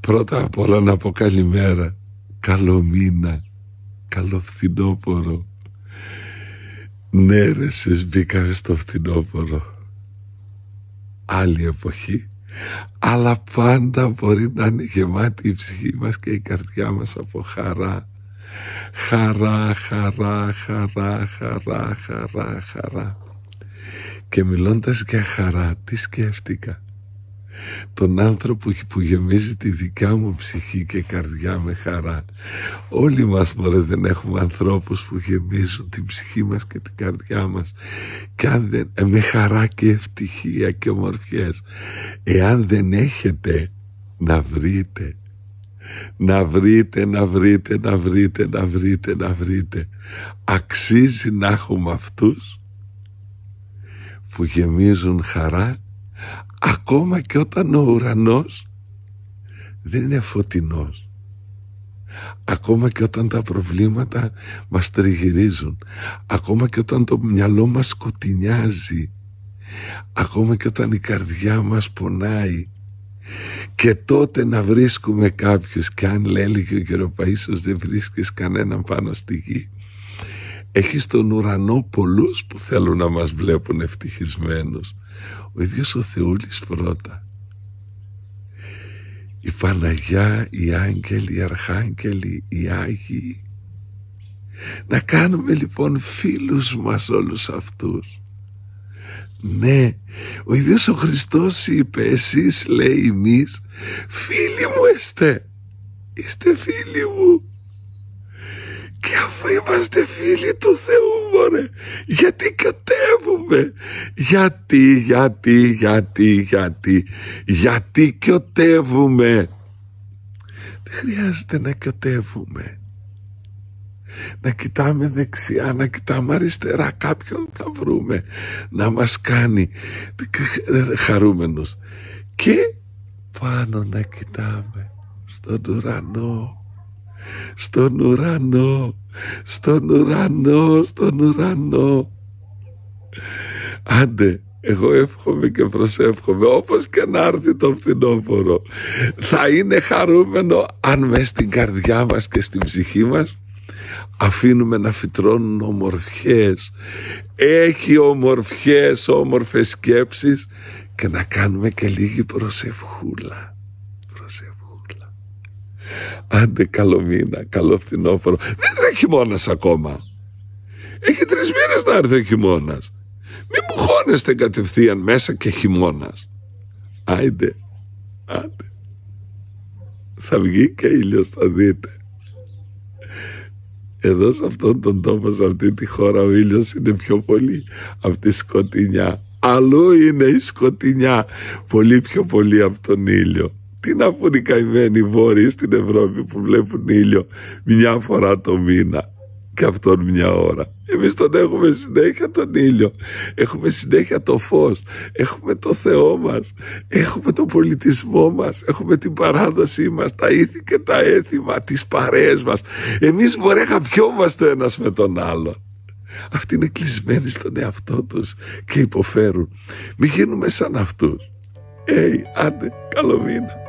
Πρώτα απ' όλα να πω καλημέρα, καλό μήνα, καλό φθινόπωρο. Ναι ρε, εσείς μπήκατε στο φθινόπωρο. Άλλη εποχή, αλλά πάντα μπορεί να είναι γεμάτη η ψυχή μας και η καρδιά μας από χαρά. Χαρά, χαρά, χαρά, χαρά, χαρά, χαρά. Και μιλώντας για χαρά, τι σκέφτηκα? Τον άνθρωπο που γεμίζει τη δικιά μου ψυχή και καρδιά με χαρά. Όλοι μας μωρέ δεν έχουμε ανθρώπους που γεμίζουν την ψυχή μας και την καρδιά μας και αν δεν, με χαρά και ευτυχία και ομορφιές. Εάν δεν έχετε, να βρείτε. Να βρείτε, να βρείτε, να βρείτε, να βρείτε, να βρείτε. Αξίζει να έχουμε αυτούς που γεμίζουν χαρά, ακόμα και όταν ο ουρανός δεν είναι φωτεινός, ακόμα και όταν τα προβλήματα μας τριγυρίζουν, ακόμα και όταν το μυαλό μας σκοτεινιάζει, ακόμα και όταν η καρδιά μας πονάει. Και τότε να βρίσκουμε κάποιους, και αν έλεγε ο Γεροπαΐσιος δεν βρίσκεις κανέναν πάνω στη γη. Έχει στον ουρανό πολλούς που θέλουν να μας βλέπουν ευτυχισμένους. Ο ίδιος ο Θεούλης πρώτα. Η Παναγιά, οι άγγελοι, οι αρχάγγελοι, οι Άγιοι. Να κάνουμε λοιπόν φίλους μας όλους αυτούς. Ναι, ο ίδιος ο Χριστός είπε, εσείς λέει εμείς, φίλοι μου είστε φίλοι μου. Και αφού είμαστε φίλοι του Θεού μωρέ, γιατί κατέβουμε? Γιατί κιωτεύουμε? Δεν χρειάζεται να κιωτεύουμε. Να κοιτάμε δεξιά, να κοιτάμε αριστερά, κάποιον θα βρούμε να μας κάνει χαρούμενους. Και πάνω να κοιτάμε στον ουρανό. Στον ουρανό, στον ουρανό, στον ουρανό. Άντε, εγώ εύχομαι και προσεύχομαι, όπως και να έρθει το φθινόπωρο, θα είναι χαρούμενο αν μες στην καρδιά μας και στην ψυχή μας αφήνουμε να φυτρώνουν ομορφιές. Έχει ομορφιές, όμορφες σκέψεις, και να κάνουμε και λίγη προσευχούλα. Άντε, καλό μήνα, καλό φθινόπωρο. Δεν είναι χειμώνας ακόμα. Έχει 3 μήνες να έρθει ο χειμώνας. Μη μου χώνεστε κατευθείαν μέσα και χειμώνας. Άντε. Θα βγει και ήλιος, θα δείτε. Εδώ σε αυτόν τον τόπο, σε αυτή τη χώρα, ο ήλιος είναι πιο πολύ από τη σκοτεινιά. Αλλού είναι η σκοτεινιά πολύ πιο πολύ από τον ήλιο. Τι να πούν οι καημένοι βόρειοι στην Ευρώπη που βλέπουν ήλιο μια φορά το μήνα και αυτόν μια ώρα. Εμείς τον έχουμε συνέχεια τον ήλιο, έχουμε συνέχεια το φως, έχουμε το Θεό μας, έχουμε τον πολιτισμό μας, έχουμε την παράδοσή μας, τα ήθη και τα έθιμα, τις παρέες μας. Εμείς μωρέ χαπιόμαστε ένας με τον άλλον. Αυτοί είναι κλεισμένοι στον εαυτό τους και υποφέρουν. Μην γίνουμε σαν αυτούς. Άντε, καλό μήνα.